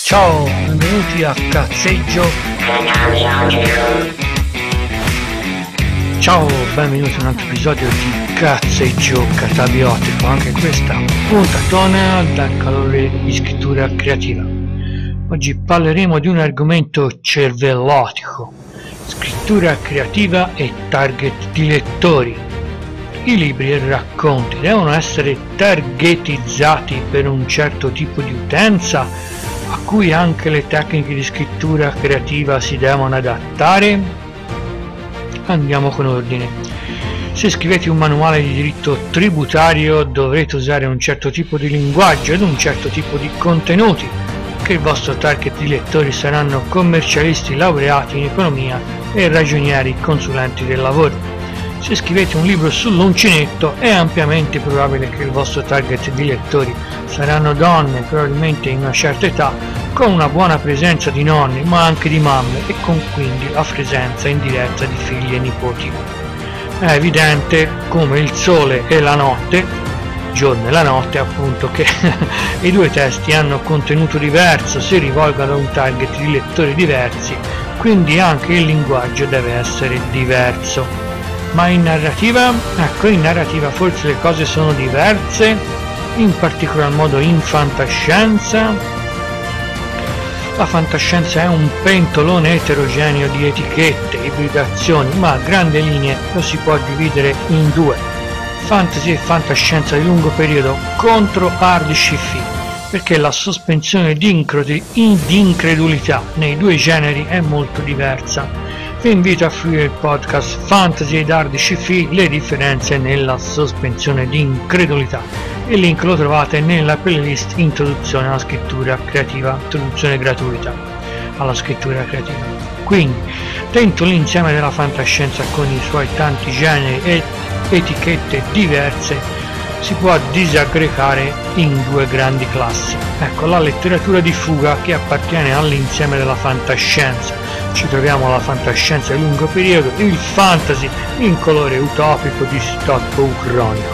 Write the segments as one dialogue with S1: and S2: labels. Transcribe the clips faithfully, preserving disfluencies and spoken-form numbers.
S1: Ciao, benvenuti a Cazzeggio. Ciao, benvenuti a un altro episodio di Cazzeggio Catabiotico. Anche questa puntatona dal calore di scrittura creativa. Oggi parleremo di un argomento cervellotico: scrittura creativa e target di lettori. I libri e racconti devono essere targetizzati per un certo tipo di utenza, a cui anche le tecniche di scrittura creativa si devono adattare? Andiamo con ordine. Se scrivete un manuale di diritto tributario dovrete usare un certo tipo di linguaggio ed un certo tipo di contenuti, che il vostro target di lettori saranno commercialisti laureati in economia e ragionieri consulenti del lavoro. Se scrivete un libro sull'uncinetto è ampiamente probabile che il vostro target di lettori saranno donne, probabilmente in una certa età, con una buona presenza di nonni ma anche di mamme e con quindi la presenza indiretta di figli e nipoti. È evidente come il sole e la notte, giorno e la notte appunto, che i due testi hanno contenuto diverso, si rivolgono a un target di lettori diversi, quindi anche il linguaggio deve essere diverso. Ma in narrativa? Ecco, in narrativa forse le cose sono diverse, in particolar modo in fantascienza. La fantascienza è un pentolone eterogeneo di etichette, ibridazioni, ma a grandi linee lo si può dividere in due: fantasy e fantascienza di lungo periodo contro hard sci-fi, perché la sospensione di incredulità nei due generi è molto diversa. Vi invito a fruire il podcast Fantasy ed Hard Sci-Fi, le differenze nella sospensione di incredulità. Il link lo trovate nella playlist Introduzione alla scrittura creativa, introduzione gratuita alla scrittura creativa. Quindi, dentro l'insieme della fantascienza con i suoi tanti generi e etichette diverse, si può disaggregare in due grandi classi. Ecco, la letteratura di fuga, che appartiene all'insieme della fantascienza. Ci troviamo la fantascienza di lungo periodo, il fantasy in colore utopico, distopico, ucronico.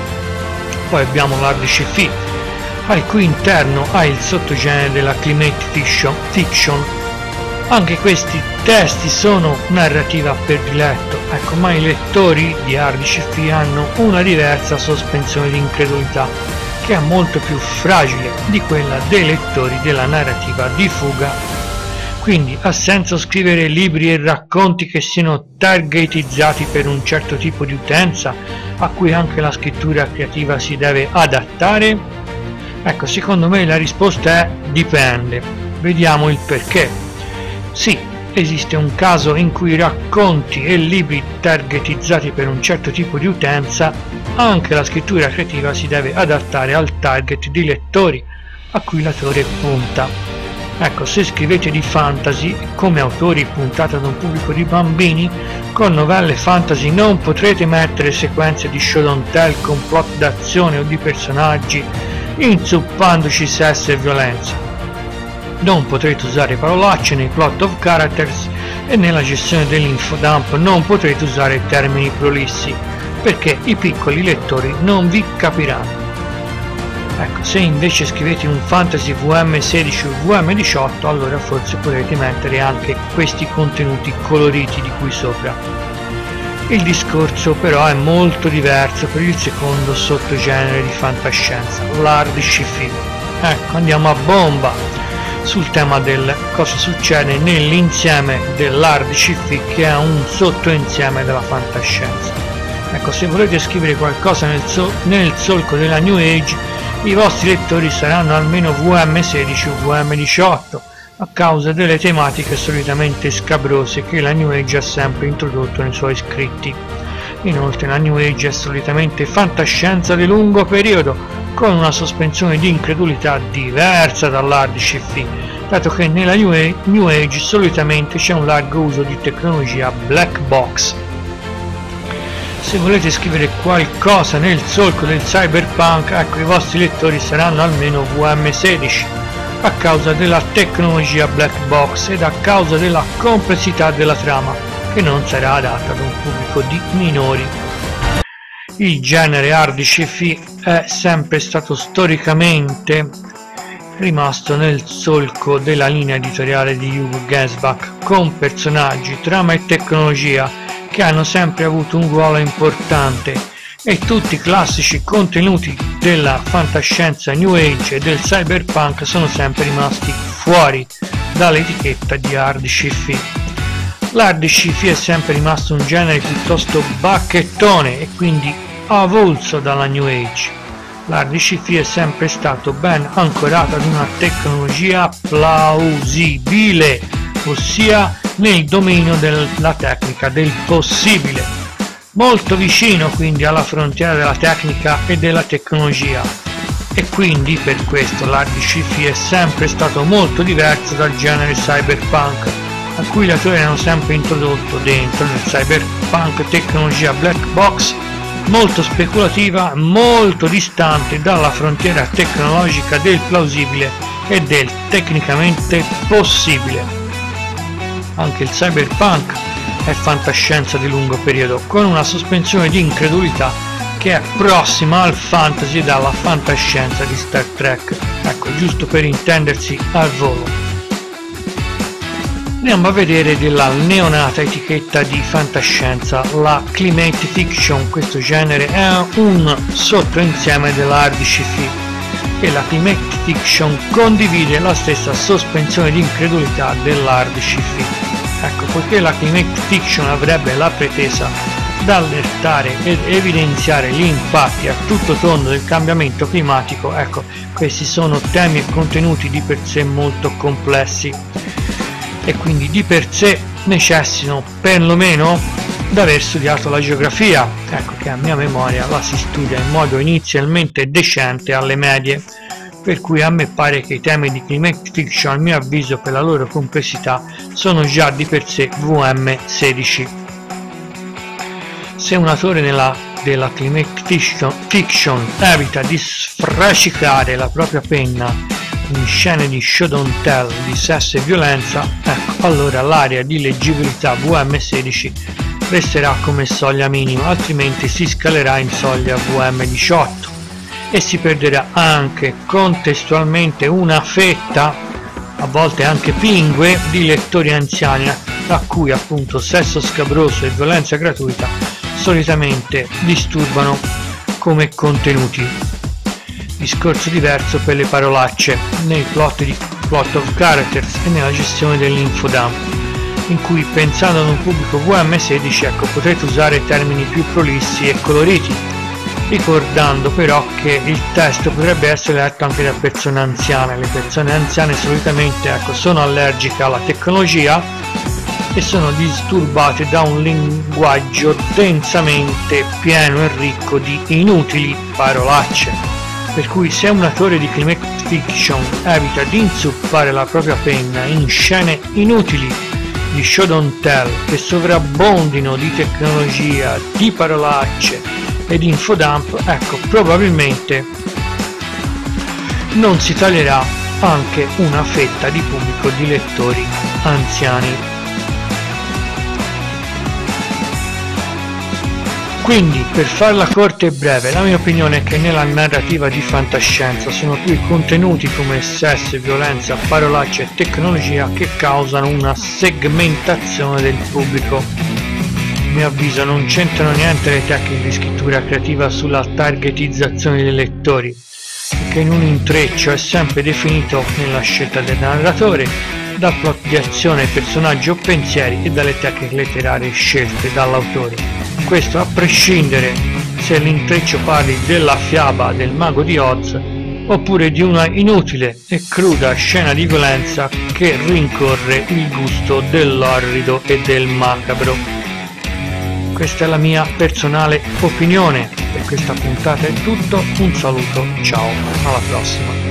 S1: Poi abbiamo l'hard sci-fi, al cui interno ha il sottogenere della climate fiction, fiction. Anche questi testi sono narrativa per diletto, ecco, ma i lettori di hard sci-fi hanno una diversa sospensione di incredulità, che è molto più fragile di quella dei lettori della narrativa di fuga. Quindi ha senso scrivere libri e racconti che siano targetizzati per un certo tipo di utenza, a cui anche la scrittura creativa si deve adattare? Ecco, secondo me la risposta è dipende. Vediamo il perché. Sì, esiste un caso in cui racconti e libri targetizzati per un certo tipo di utenza, anche la scrittura creativa si deve adattare al target di lettori a cui l'autore punta. Ecco, se scrivete di fantasy, come autori puntate ad un pubblico di bambini, con novelle fantasy non potrete mettere sequenze di show don't tell con plot d'azione o di personaggi inzuppandoci sesso e violenza. Non potrete usare parolacce nei plot of characters e nella gestione dell'infodump non potrete usare termini prolissi, perché i piccoli lettori non vi capiranno. Ecco, se invece scrivete un fantasy V M sedici o V M diciotto, allora forse potrete mettere anche questi contenuti coloriti di qui sopra. Il discorso però è molto diverso per il secondo sottogenere di fantascienza, l'hard sci-fi. Ecco, andiamo a bomba sul tema del cosa succede nell'insieme dell'hard sci-fi, che è un sottoinsieme della fantascienza. Ecco, se volete scrivere qualcosa nel, so- nel solco della New Age, i vostri lettori saranno almeno V M sedici o V M diciotto, a causa delle tematiche solitamente scabrose che la New Age ha sempre introdotto nei suoi scritti. Inoltre la New Age è solitamente fantascienza di lungo periodo, con una sospensione di incredulità diversa dall'hard sci-fi, dato che nella New Age solitamente c'è un largo uso di tecnologia black box. Se volete scrivere qualcosa nel solco del cyberpunk, ecco, i vostri lettori saranno almeno V M sedici, a causa della tecnologia black box ed a causa della complessità della trama, che non sarà adatta ad un pubblico di minori. Il genere hard sci-fi è sempre stato storicamente rimasto nel solco della linea editoriale di Hugo Gernsback, con personaggi, trama e tecnologia che hanno sempre avuto un ruolo importante, e tutti i classici contenuti della fantascienza New Age e del cyberpunk sono sempre rimasti fuori dall'etichetta di hard sci-fi. L'hard sci-fi è sempre rimasto un genere piuttosto bacchettone e quindi avulso dalla New Age. L'hard sci-fi è sempre stato ben ancorato ad una tecnologia plausibile, ossia nel dominio della tecnica del possibile, molto vicino quindi alla frontiera della tecnica e della tecnologia, e quindi per questo l'hard sci-fi è sempre stato molto diverso dal genere cyberpunk, a cui gli autori hanno sempre introdotto dentro nel cyberpunk tecnologia black box molto speculativa, molto distante dalla frontiera tecnologica del plausibile e del tecnicamente possibile. Anche il cyberpunk è fantascienza di lungo periodo, con una sospensione di incredulità che è prossima al fantasy e alla fantascienza di Star Trek, ecco, giusto per intendersi al volo. Andiamo a vedere della neonata etichetta di fantascienza, la climate fiction. Questo genere è un sottoinsieme dell'hard sci-fi e la climate fiction condivide la stessa sospensione di incredulità dell'hard sci-fi. Ecco, poiché la climate fiction avrebbe la pretesa di allertare ed evidenziare gli impatti a tutto tondo del cambiamento climatico, ecco, questi sono temi e contenuti di per sé molto complessi e quindi di per sé necessitano perlomeno di aver studiato la geografia, ecco che a mia memoria la si studia in modo inizialmente decente alle medie, per cui a me pare che i temi di climate fiction, a mio avviso per la loro complessità, sono già di per sé V M sedici. Se un autore nella, della climate fiction, fiction evita di sfracicare la propria penna in scene di show don't tell, di sesso e violenza, ecco, allora l'area di leggibilità V M sedici resterà come soglia minima, altrimenti si scalerà in soglia V M diciotto. E si perderà anche contestualmente una fetta, a volte anche pingue, di lettori anziani a cui appunto sesso scabroso e violenza gratuita solitamente disturbano come contenuti. Discorso diverso per le parolacce nei plot di plot of characters e nella gestione dell'infodump, in cui pensando ad un pubblico V M sedici, ecco, potrete usare termini più prolissi e coloriti, ricordando però che il testo potrebbe essere letto anche da persone anziane. Le persone anziane solitamente, ecco, sono allergiche alla tecnologia e sono disturbate da un linguaggio densamente pieno e ricco di inutili parolacce, per cui se un autore di climate fiction evita di inzuppare la propria penna in scene inutili di show don't tell che sovrabbondino di tecnologia, di parolacce ed infodump, ecco, probabilmente non si taglierà anche una fetta di pubblico di lettori anziani. Quindi, per farla corta e breve, la mia opinione è che nella narrativa di fantascienza sono più i contenuti come sesso, violenza, parolacce e tecnologia che causano una segmentazione del pubblico. A mio avviso non c'entrano niente le tecniche di scrittura creativa sulla targetizzazione dei lettori, che in un intreccio è sempre definito nella scelta del narratore, dal plot di azione, personaggi o pensieri e dalle tecniche letterarie scelte dall'autore. Questo a prescindere se l'intreccio parli della fiaba del mago di Oz oppure di una inutile e cruda scena di violenza che rincorre il gusto dell'orrido e del macabro. Questa è la mia personale opinione. Per questa puntata è tutto, un saluto, ciao, alla prossima.